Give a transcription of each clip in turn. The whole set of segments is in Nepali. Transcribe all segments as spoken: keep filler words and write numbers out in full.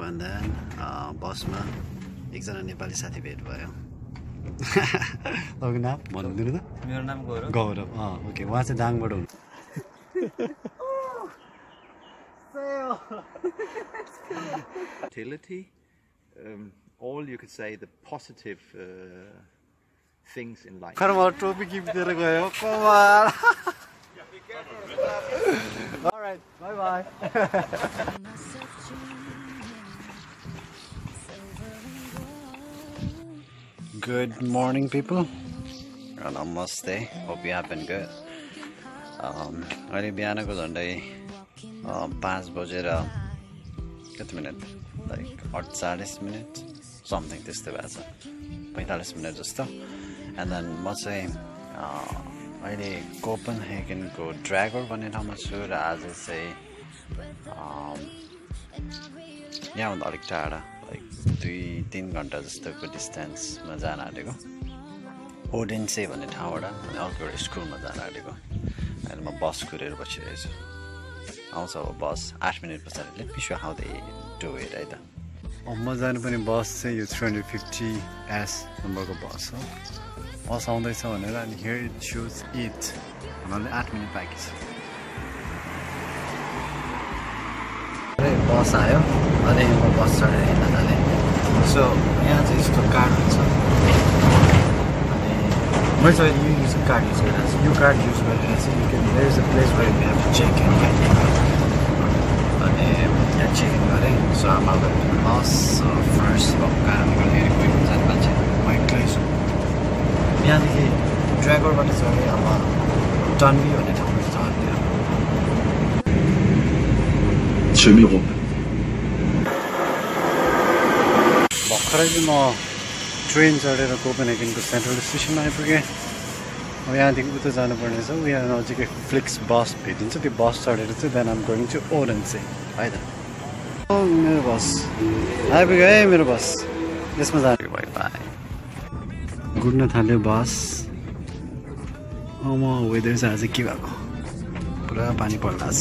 and then uh, बसमा एकजना नेपाली साथी भेट भयो तपाईँको नाम भन्दिनु त मेरो नाम गौरव गौरव अँ ओके उहाँ चाहिँ दाङबाट हुनु Utility, um, all you could say the positive uh, things in life. खरमा टोपी गिफ्टेर गयो कमाल Alright, bye bye. Good morning, people. Namaste. Hope you have been good. Um, अहिले बिहानको झन्डै पाँच बजेर कति मिनट लाइक अडचालिस मिनट समथिङ त्यस्तै भएको छ पैँतालिस मिनट जस्तो एन्ड देन म चाहिँ अहिले कोपनहेगनको ड्र्यागर भन्ने ठाउँमा छु र आज चाहिँ यहाँभन्दा अलिक टाढा लाइक दुई तिन घन्टा जस्तोको डिस्टेन्समा जान आँटेको ओडेन्से भन्ने ठाउँबाट अनि अर्को एउटा स्कुलमा जान आँटेको अहिले म बस कुरेर बसिरहेको छु आउँछ अब बस आठ मिनट पछाडि let me show how they do it है त म जानुपर्ने बस चाहिँ यो थ्री हन्ड्रेड फिफ्टी एस नम्बरको बस हो बस आउँदैछ भनेर अनि हियर इट सोज इट भन्नाले आठ मिनट बाँकी छ बस आयो अनि म बस चढेर हिँड्न थालेँ सो यहाँ चाहिँ यस्तो कार्ड हुन्छ अनि मैले चाहिँ यो युज कार्ड युज गरिरहेको छु यो कार्ड युज गरेर चाहिँ you can there is a place where you have to check in अनि यहाँ चेक इन गरेँ सो आमा बस फर्स्ट भएको कारणले गर्दाखेरि कोही पनि जाने मान्छे म एक्लै छु यहाँदेखि ड्र्यागरबाट चढेँ अब टन्बी भन्ने ठाउँमा चढ्थ्यो भर्खरै चाहिँ म ट्रेन चढेर कोपेनहेगनको सेन्ट्रल स्टेसनमा आइपुगेँ अब यहाँदेखि उता जानुपर्ने छ यहाँ नजिकै फ्लिक्स बस भेटिन्छ त्यो बस चढेर चाहिँ then I'm going to Odense है त मेरो बस आइपुग्यो है मेरो बस यसमा जाने भयो बाई गुड्न थाल्यो बस म वेदर चाहिँ आज के भएको पुरा पानी पर्लास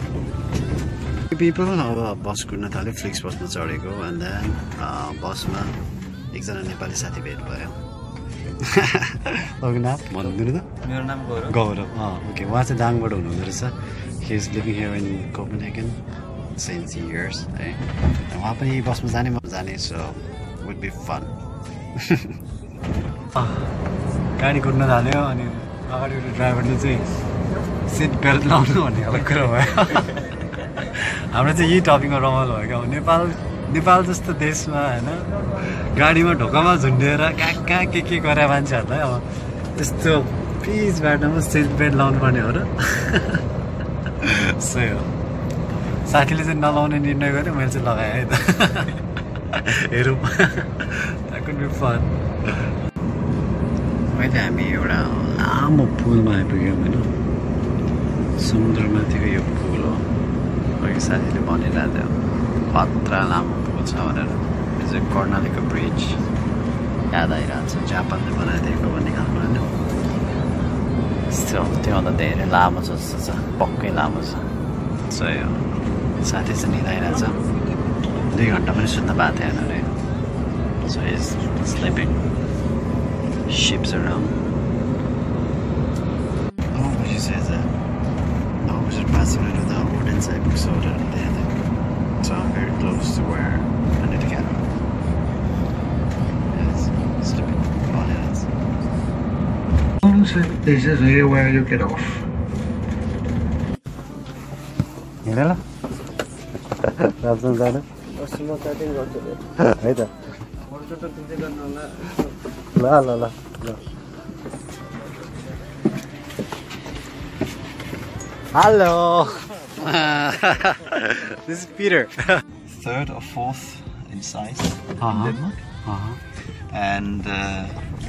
पिपल अब बस कुद्न थाल्यो फ्लिक्स बसमा चढेको एन्ड देन बसमा एकजना नेपाली साथी भेट भयो तपाईँको नाम भन्दिनु त मेरो नाम गौरव गौरव अँ ओके उहाँ चाहिँ दाङबाट हुनुहुँदो रहेछ he is living here in Copenhagen since years है उहाँ पनि यही बसमा जाने म जाने सो वुड बी फन गाडी कुद्न थाल्यो अनि अगाडिको ड्राइभरले चाहिँ सिट बेल्ट लाउनु भन्ने खालको कुरा भयो हाम्रो चाहिँ यही टपिकमा रमाइलो भयो क्या नेपाल नेपाल जस्तो देशमा होइन गाडीमा ढोकामा झुन्डिएर कहाँ कहाँ के के गरे मान्छेहरूलाई अब त्यस्तो पिच बाटोमा सिट बेल्ट लाउनु पर्ने हो र सही हो साथीले चाहिँ नलाउने निर्णय गर्यो मैले चाहिँ लगाएँ है त हेरौँ द्याट कुड बी फन अहिले हामी एउटा लामो पुलमा आइपुग्यौँ होइन समुद्रमाथिको यो पुल हो अघि साथीले भनिरहेको थियो खतरा लामो पुल छ भनेर यो चाहिँ कर्णालीको ब्रिज याद आइरहेको छ जापानले बनाइदिएको भन्ने खालको होइन यस्तो त्योभन्दा धेरै लामो छ जस्तो छ पक्कै लामो छ सही हो साथी चाहिँ निदाइरहेको छ दुई घन्टा पनि सुत्न पाएको थिएन अरे so is sleeping ships around. Oh, but she says that. Oh, we're just passing under the Odense episode and then so I'm very close to where I need to get out. Yes, slipping on it. This is here where you get off. Hello? That's not that. Hey there. La la la la. Hello. This is Peter. Third or fourth in size uh-huh. in Denmark. Uh-huh. And uh,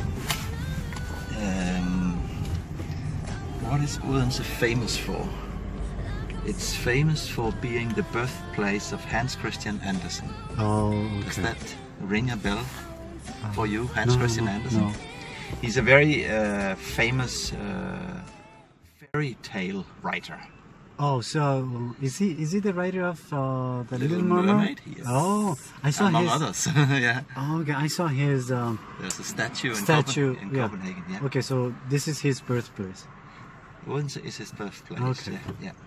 um, what is Odense famous for? It's famous for being the birthplace of Hans Christian Andersen. Oh, okay. Does that ring a bell for you, Hans no, Christian no, Andersen? No. He's a very uh, famous uh, fairy tale writer. Oh, so is he is he the writer of uh, the Little, Little Mermaid? Mermaid, yes. Oh, I saw Among his. others, yeah. Oh, okay, I saw his um, There's a statue in, statue Copen in yeah. Copenhagen, yeah. Okay, so this is his birthplace. Odense is his birthplace, Okay. yeah. yeah.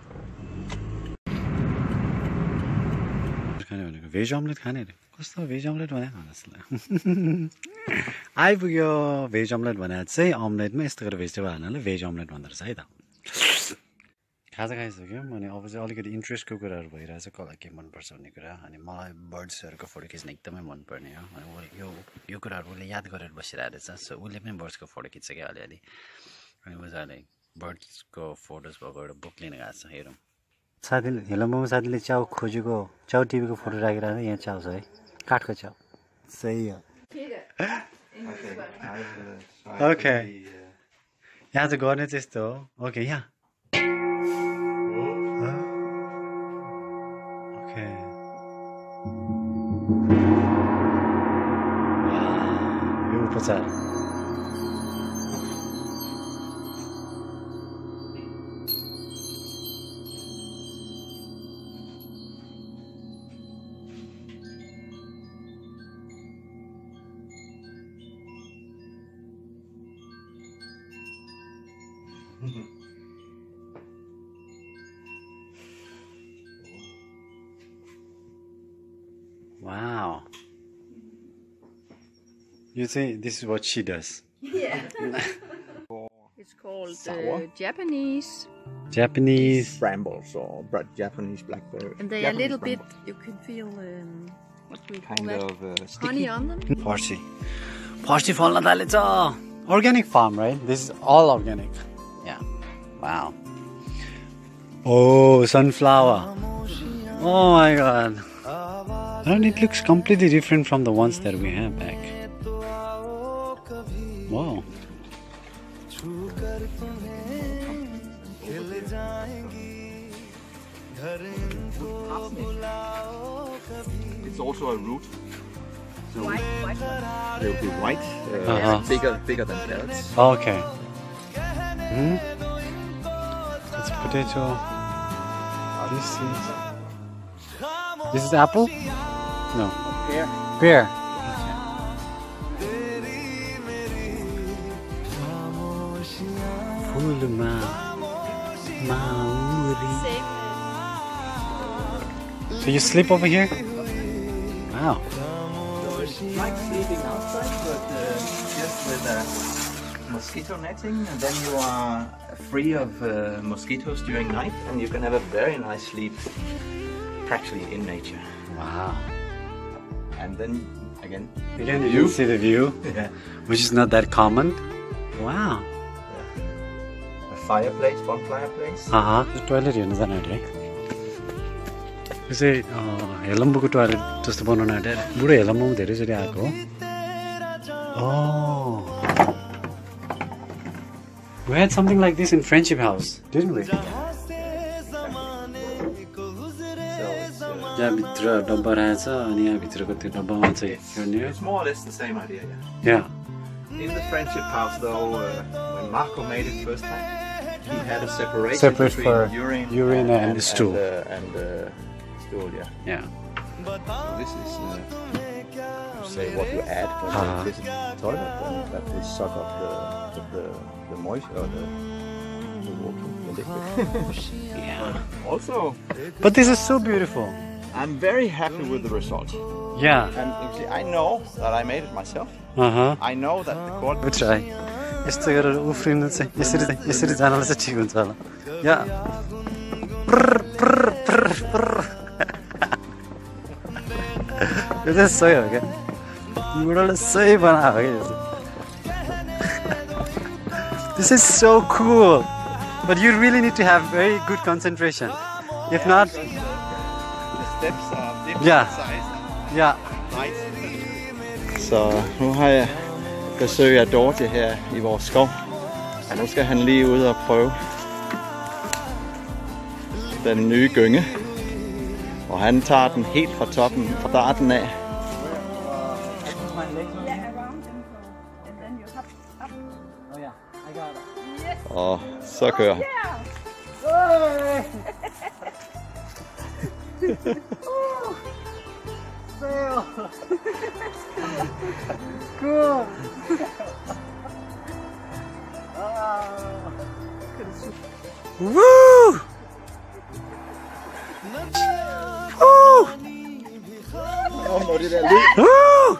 Veg omelette खाने रे कस्तो भेज अमलेट भने भन्नुहोस् आइपुग्यो भेज अमलेट भने चाहिँ अमलेटमा यस्तो गरेर भेजिटेबल हाल्नाले भेज अमलेट भन्दो रहेछ है त खाजा खाइसक्यो अनि अब चाहिँ अलिकति इन्ट्रेस्टको कुराहरू भइरहेछ कसलाई के मनपर्छ भन्ने कुरा अनि मलाई बर्ड्सहरूको फोटो खिच्न एकदमै मनपर्ने हो अनि उसले यो यो कुराहरू उसले याद गरेर बसिरहेको रहेछ सो उसले पनि बर्ड्सको फोटो खिच्छ क्या अलिअलि अनि मजाले बर्ड्सको फोटोज भएको एउटा बुक लिन गएको छ हेरौँ साथीले हेलम्बुमा साथीले च्याउ खोजेको च्याउ टिभीको फोटो राखिरहेको यहाँ च्याउ छ है काठको च्याउ सही हो ओके यहाँ चाहिँ गर्ने चाहिँ यस्तो हो ओके यहाँ ओके यो उपचार Wow. You think this is what she does? Yeah. It's called uh, Japanese. Japanese. Brambles or Japanese blackberry. And they are a little bit, you can feel, um, what do we call kind that? of uh, sticky. Honey on them. Parsi. Parsi falna थालेछ. Organic farm, right? This is all organic. Yeah. Wow. Oh, sunflower. Oh my god. And it looks completely different from the ones that we have back. Wow. It's also a root. So White, white one. they'll be white, uh, Uh-huh. bigger, bigger than carrots. Okay. Hmm? It's potato. This is. This is apple? No. Pear. Pear. Fulma. Mauri. Same. So you sleep over here? Wow. Like sleeping outside, but uh, just with uh, mosquito netting, and then you are free of uh, mosquitoes during night, and you can have a very nice sleep, practically in nature. Wow. And then again, Again, you can see the view, yeah. which is not that common. Wow. A fireplace, one fireplace. Uh-huh. Toilet हेर्न जानु अरे है यो चाहिँ हेलम्बुको टोयलेट जस्तो बनाउन आँट्यो अरे बुढो हेलम्बुमा धेरैचोटि आएको हो Oh. We had something like this in Friendship House, didn't we? यहाँ भित्र डब्बा रहेछ अनि यहाँ भित्रको त्यो डब्बामा चाहिँ हेर्ने हो It's more or less the same idea, yeah. Yeah. In the friendship house, though, uh, when Marco made it first time, he had a separation Separate between for urine, urine and stool. and, uh, and uh, stool, yeah. Yeah. So this is uh, say what you add when Uh-huh. you visit the toilet, and that will suck up the the, the moisture or the, the water, the liquid. Yeah. Also, But this is so beautiful. I'm very happy with the result. Yeah. And actually, I know that I made it myself. Uh-huh. I know that the quality. Let's try. यस्तो गरेर उफ्रिनु चाहिँ यसरी चाहिँ यसरी जानलाई चाहिँ ठिक हुन्छ होला या यो चाहिँ सही हो क्या बुढाले सही बनायो क्या यो चाहिँ This is so cool, but you really need to have very good concentration. If not, The steps are different Yeah. size. yeah. Så nu har jeg besøg af Dorte her i vores skov. Og nu skal han lige ud og prøve den nye gynge. Og han tager den helt fra toppen, fra starten af. Yeah, around them. And then you hop up. Oh yeah, I got it. Yes. Og så kører han. Yeah. Oh, fail. Cool. Ah. Woo! Woo! Woo!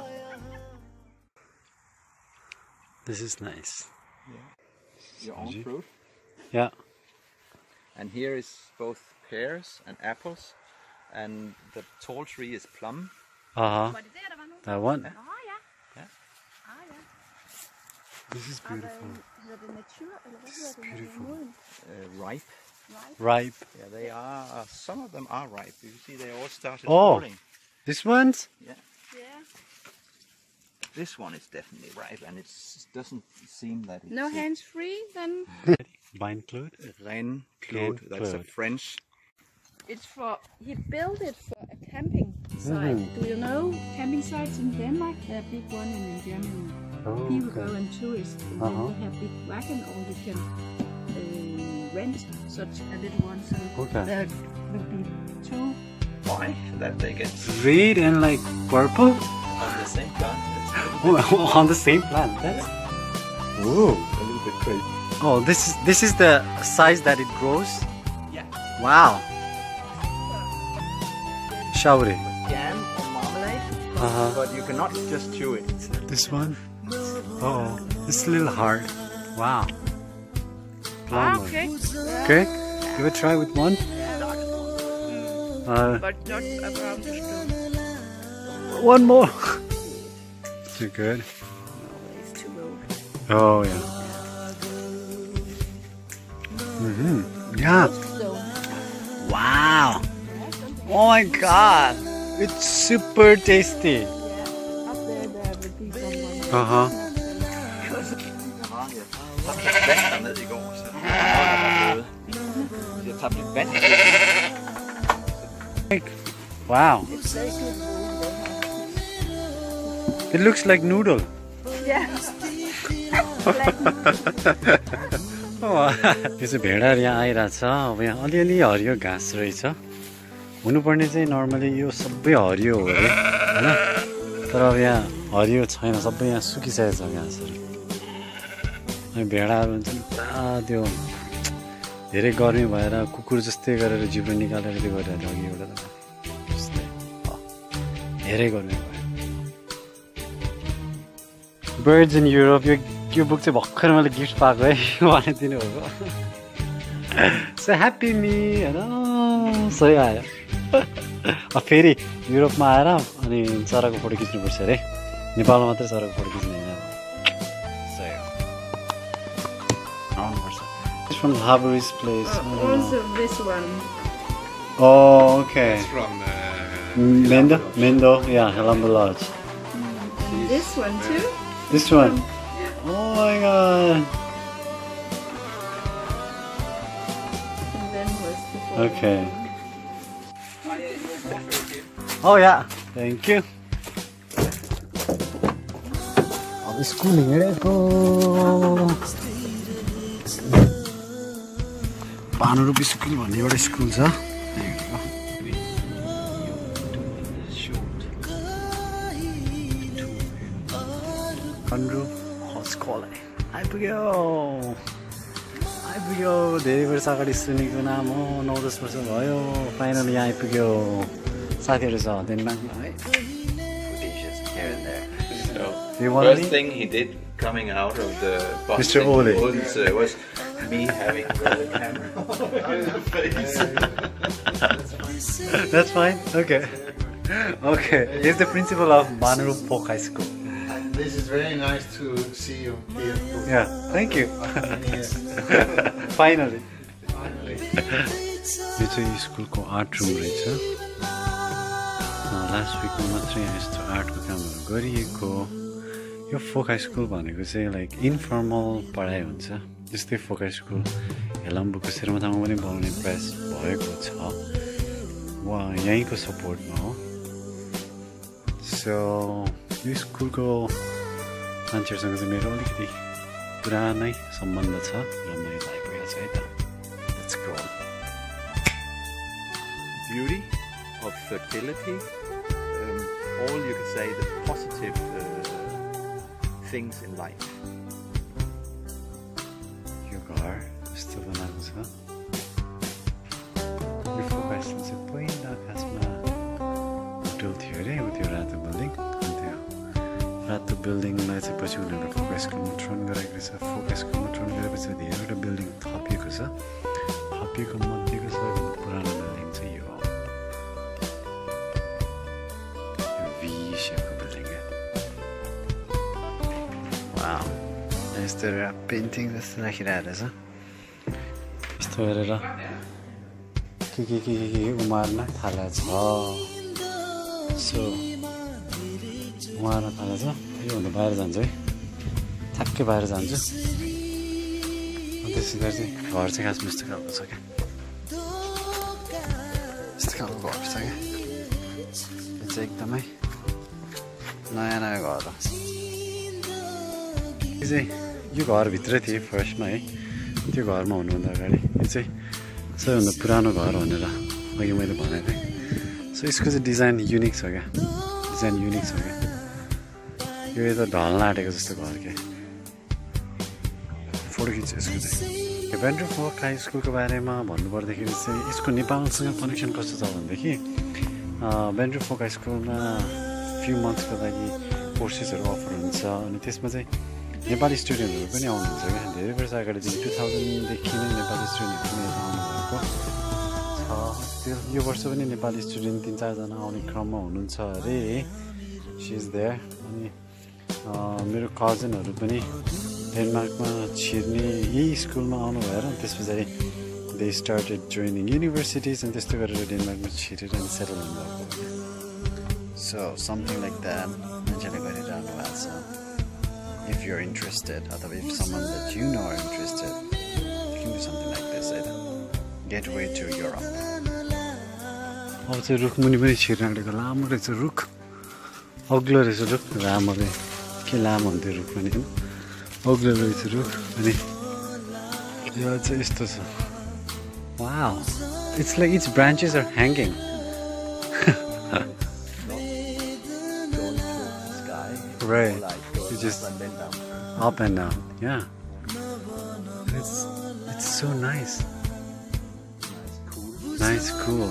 This is nice. Your own fruit. Yeah. And here is both pears and apples, and the tall tree is plum. Uh huh. That one. Nå ja. Ja. Ah ja. This is beautiful. Hedder det natur, eller hvad hedder det? beautiful. Moden? Uh, ripe. Ripe. Yeah, they are. Uh, some of them are ripe. You see, they all started Oh. falling. This one's? Yeah. Yeah. This one is definitely ripe, and it doesn't seem that it's. No hands free then? Vine Claude? Reine Claude. That's a Claude. French. It's for, he built it for a camping site. Mhm. Do you know camping sites in Denmark? There are big one in Germany. Oh, People okay. go and tourist, and Uh-huh. then they have big wagon, or you can uh, rent such a little one. So Okay. there will be two. Why? That they get Red and like purple? on the same plant. Oh, on the same plant. That's. Whoa. A little bit crazy. Oh, this is this is the size that it grows. Yeah. Wow. Shauri. Jam or marmalade, Uh huh. but you cannot just chew it. This one. Oh, it's a little hard. Wow. Ah, Plum. okay. Okay. Give it a try with one. Uh, But not around the stone. one more. Too good. It's too old. Oh yeah. Mhm. Yeah. So, Wow. Oh my God. It's super tasty. yeah, up there there will be someone. Uh huh. Jeg har vand dernede i går, så jeg tabte lidt vand. Wow. It's very good. It looks like noodle. Yeah. यो चाहिँ भेडाहरू यहाँ आइरहेछ अब यहाँ अलिअलि हरियो घाँस रहेछ हुनुपर्ने चाहिँ नर्मली यो सबै हरियो हो अरे होइन तर अब यहाँ हरियो छैन सबै यहाँ सुकिसकेको छ घाँसहरू अनि भेडाहरू हुन्छ नि पुरा त्यो धेरै गर्मी भएर कुकुर जस्तै गरेर जिब्रो निकालेर त्यो गरेर अघि एउटा त जस्तै धेरै गर्मी भयो बर्ड्स इन युरोप यो यो बुक चाहिँ भर्खर मैले गिफ्ट पाएको है भनिदिनु भएको सो ह्याप्पी मी होइन सही आयो फेरि युरोपमा आएर अनि चराको फोटो खिच्नुपर्छ अरे नेपालमा मात्रै चराको फोटो खिच्ने होइन सही हो आउनुपर्छ फ्रम हाबरिज place Also this one. Okay From Mendo Mendo या Helambu lodge And this one too. This one Oh my god. And then was the Okay. Oh yeah. Thank you. अब स्कुल हिँडेको भानुरूपी स्कुल भन्ने एउटा स्कुल छ आइपुग्यो आइपुग्यो धेरै वर्ष अगाडि सुनेको नाम हो नौ दस वर्ष भयो फाइनल यहाँ आइपुग्यो साथीहरू छ डेनमार्कमा है The first thing he did coming out of the bus Mister in Ole. Odense was me having the camera in the face. That's fine. Okay. Okay. He's the principal of Banaru Folk High School. This is very nice to see you here. Yeah. Thank you. Finally. यो चाहिँ स्कुलको आर्ट रुम रहेछ लास्ट विकमा मात्रै यहाँ यस्तो आर्टको कामहरू गरिएको यो फोक हाई स्कुल भनेको चाहिँ लाइक इन्फर्मल पढाइ हुन्छ जस्तै फोक हाई स्कुल हेलम्बुको शेर्माथाङमा पनि बनाउने प्रयास भएको छ वा यहीँको सपोर्टमा हो सो यो स्कुलको मान्छेहरूसँग चाहिँ मेरो अलिकति पुरानै सम्बन्ध छ र मैले आइपुगेको छु है त let's go Beauty of fertility, um, all you could say the positive uh, things in life. यो घर यस्तो बनाएको छ यो फोकसले चाहिँ पहिला खासमा होटल थियो अरे उ त्यो रातो बिल्डिङ अनि त्यो रातो बिल्डिङलाई चाहिँ पछि उनीहरूले फोकस स्कुलमा टर्न गराएको छ फोकस स्कुलमा टर्न गरेपछि धेरैवटा बिल्डिङ थपिएको छ थपिएको मध्येको सबैभन्दा पुरानो बिल्डिङ चाहिँ यो हो यो भी सेपको बिल्डिङ वाउ यस्तो पेन्टिङ जस्तो राखिरहेको रहेछ यस्तो गरेर के के के के के उमार्न थालेको छ सो उमार्न थालेको छ योभन्दा बाहिर जान्छु है ठ्याक्कै बाहिर जान्छु त्यसै गरी चाहिँ घर चाहिँ खासमा यस्तो खालको छ क्या यस्तो खालको घर छ क्या यो चाहिँ एकदमै नयाँ नयाँ घर हो यो चाहिँ यो घरभित्रै थिएँ फर्स्टमा है त्यो घरमा हुनुभन्दा अगाडि यो चाहिँ सबैभन्दा पुरानो घर भनेर अघि मैले भनेको थिएँ सो यसको चाहिँ डिजाइन युनिक छ क्या डिजाइन युनिक छ क्या यो यता ढल्न आँटेको जस्तो घर क्या फोटो खिच्छु यसको चाहिँ भेन्ड्रु फोक हाई स्कुलको बारेमा भन्नुपर्दाखेरि चाहिँ यसको नेपालसँग कनेक्सन कस्तो छ भनेदेखि भेन्ड्रु फोक हाई स्कुलमा फ्यु मन्थ्सको लागि कोर्सेसहरू अफर हुन्छ अनि त्यसमा चाहिँ नेपाली स्टुडेन्टहरू पनि आउनुहुन्छ क्या धेरै वर्ष अगाडिदेखि टु थाउजन्डदेखि नै नेपाली स्टुडेन्टहरू पनि यता आउनुभएको छ त्यो यो वर्ष पनि नेपाली स्टुडेन्ट तिन चारजना आउने क्रममा हुनुहुन्छ अरे सी इज देयर अनि मेरो कजनहरू पनि डेनमार्कमा छिर्ने यही स्कुलमा आउनु भएर त्यस पछाडि दे स्टार्टेड जोइनिङ युनिभर्सिटिज अनि त्यस्तो गरेर डेनमार्कमा छिरेर अनि सेटल हुनुभएको सो समथिङ लाइक द्याट मान्छेले गरिरहनु भएको छ if you're interested or if someone that you know are interested you can do something like this either gateway to Europe अब चाहिँ रुख मुनि पनि छिर्न आँटेको लामो रहेछ रुख अग्लो रहेछ रुख लामो के लामो हुन्थ्यो रुख पनि अग्लो रहेछ रुख अनि यो चाहिँ यस्तो छ wow it's like it's branches are hanging right you just up and down yeah it's it's so nice nice cool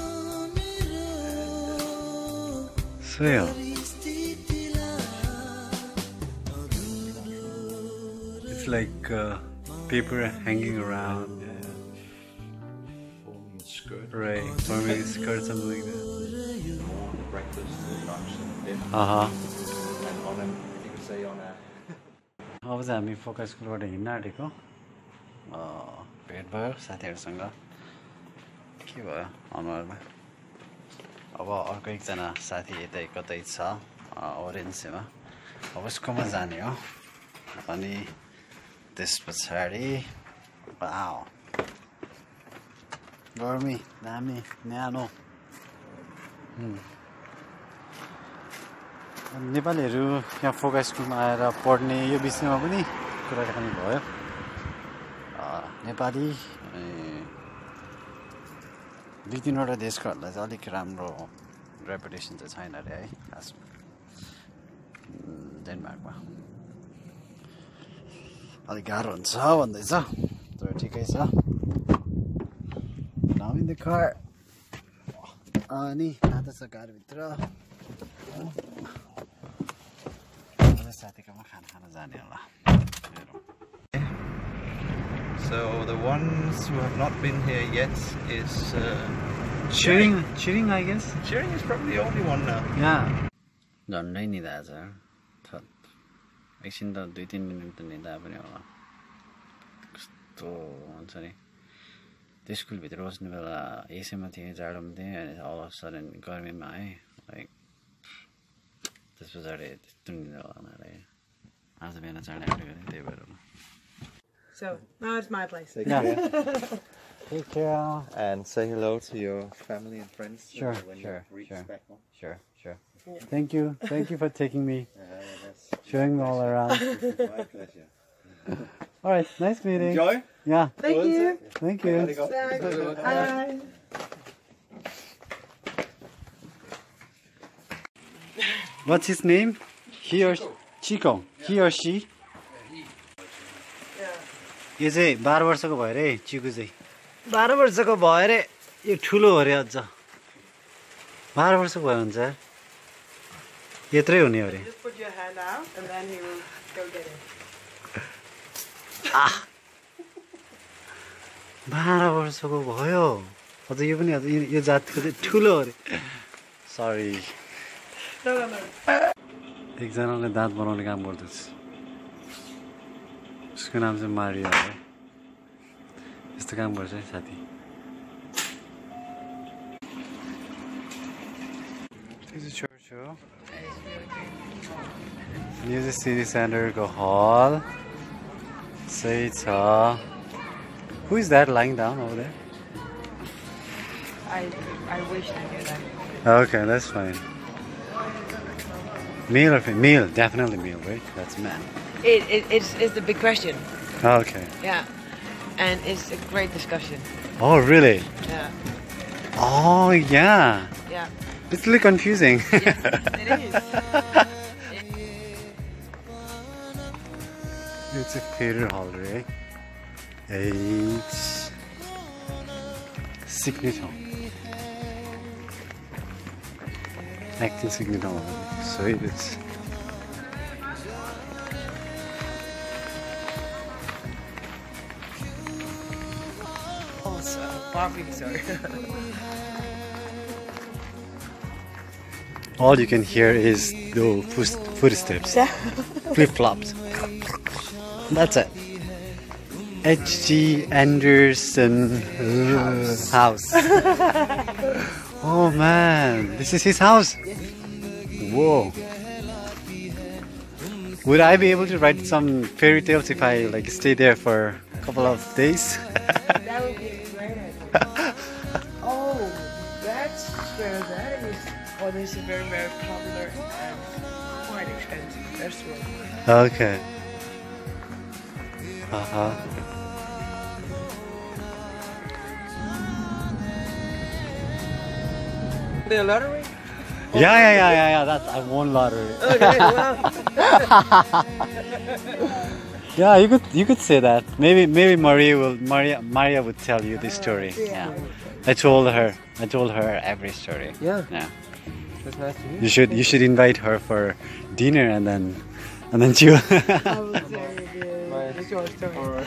so yeah it's like uh, paper hanging around Forming skirt. right forming a skirt something like that Breakfast, lunch, and dinner. uh-huh And on a, if you could say on a अब चाहिँ हामी फोकस स्कुलबाट हिँड्न आँटेको भेट भयो साथीहरूसँग के भयो अनुहारमा अब अर्को एकजना साथी यतै कतै छ ओरेन्सेमा अब उसकोमा जाने हो अनि त्यस पछाडि वाउ गर्मी दामी न्यानो नेपालीहरू यहाँ फोकस स्कुलमा आएर पढ्ने यो विषयमा पनि कुराकानी भयो नेपाली दुई तिनवटा देशकोहरूलाई चाहिँ अलिक राम्रो रेपुटेसन चाहिँ छैन अरे है खासमा डेनमार्कमा अलिक गाह्रो हुन्छ भन्दैछ तर ठिकै छ नाउ इन द कार अनि नाता छ कारभित्र साथीकोमा खाना खान जाने होला So the ones who have not been here yet is uh, cheering cheering I guess Cheering is probably the only one now. yeah झन्डै निदा छ एकछिन त दुई तिन मिनट त निदा पनि होला कस्तो हुन्छ नि त्यो स्कुलभित्र बस्ने बेला एसीमा थिएँ जाडोमा थिएँ अनि अल अफ सडन गर्मीमा आएँ लाइक त्यस पछाडि त्यस्तो निदा होला मलाई आज बिहान चाँडै आँटेको थिएँ त्यही भएर So now it's my place. Take Yeah. care take care and say hello to your family and friends. uh, Sure, when sure, you reach sure. back home. sure sure thank you thank you for taking me Uh, that's showing me all around my pleasure. all right nice meeting Enjoy. yeah Thank you. thank you Bye. What's his name? He or Chico? He or she? यो चाहिँ बाह्र वर्षको भयो रे चिकु चाहिँ बाह्र वर्षको भयो रे यो ठुलो हो रे अझ बाह्र वर्षको भयो हुन्छ यत्रै हुने हो रे बाह्र वर्षको भयो अझ यो पनि अझ यो जातको चाहिँ ठुलो हो रे सरी एकजनाले दाँत बनाउने काम गर्दैछ उसको नाम चाहिँ मारिया हो यस्तो काम गर्छ है साथी यो चाहिँ चर्च हो यो चाहिँ सिटी सेन्टरको हल सही छ Who is that lying down over there? I I wish I knew that. Okay, that's fine. Male or female? Male, definitely male, right? That's man. It, it it's it's the big question. Okay. Yeah, and it's a great discussion. Oh, really? Yeah. Oh, yeah. Yeah. It's a little confusing. Yes, it is. It's a theater hall, right? Eight. Signature. Acting signature. So it is. Oh, so barbecue, sorry. All you can hear is the footsteps. Flip-flops. That's it. H G Anderson house. house. Oh man, this is his house. Whoa. Would I be able to write some fairy tales if I like stay there for a couple of days? That would be great. Oh, that's where that is. Oh, this is a very, very popular and quite expensive restaurant. Okay. Uh-huh. The lottery? Yeah, yeah, yeah, yeah, yeah. That's I won lottery. Okay, well. Yeah, you could you could say that. Maybe maybe Maria will Maria Maria would tell you this story. Yeah. I told her. I told her every story. Yeah. Yeah. That's nice to hear. You should you should invite her for dinner and then and then she will. I will tell you the, the short story.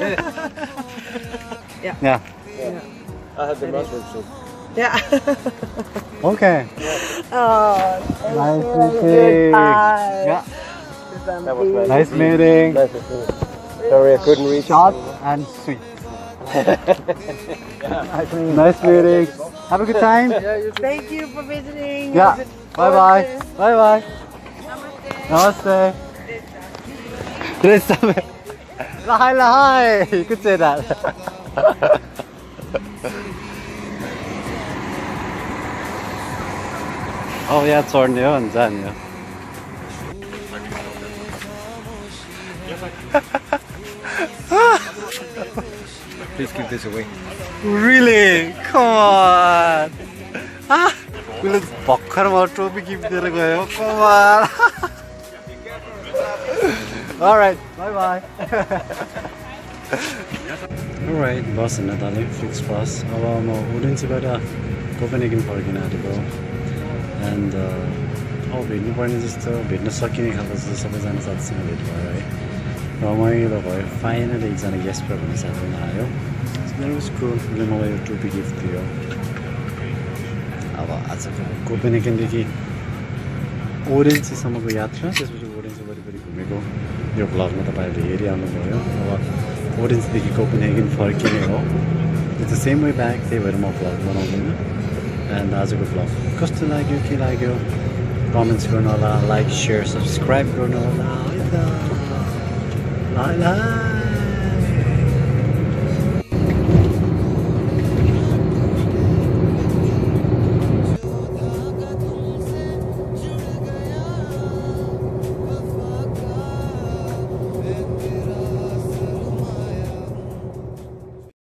Yeah. Yeah. Yeah. I had the mushroom soup. Yeah. Okay. Oh, Nice meeting. Yeah. That was nice. Nice meeting. Nice to see you. Sorry I couldn't reach. Short and sweet. Nice meeting. Have a good time. Thank you for visiting. Yeah. Bye bye. Bye bye. Namaste. Namaste. Lahai lahai. You could say that. Oh yeah, चढ्ने हो अनि जाने हो. Please give this away. Really? Come on. Ah, उसले भर्खर मलाई टोपी गिफ्ट दिएर गयो. Come on. All right. Bye bye. All right. बस हिँड्न थालेँ फिक्स बस. अब म ओडेन्सेबाट कोपेनहेगन फर्किन आँटेको. And अब भेट्नु पर्ने जस्तो भेट्न सकिने खालको जस्तो सबैजना साथीसँग भेट भयो है. रमाइलो भयो. फाइनली एकजना गेस्पर भन्ने साथीमा आयो. That was cool. उसले मलाई यो टोपी गिफ्ट दियो. अब आजको कोपेनहेगनदेखि ओडेन्सेसम्मको यात्रा त्यसपछि ओडेन्से वरिपरि घुमेको यो भ्लगमा तपाईँहरूले हेरिहाल्नु भयो. अब ओडेन्सदेखि कोपेनहेगन फर्किने हो. It's the same way back त्यही भएर म भ्लग बनाउँदिनँ. एन्ड आजको भ्लग कस्तो लाग्यो के लाग्यो कमेन्ट्स गर्नु होला लाइक सेयर सब्सक्राइब गर्नु होला.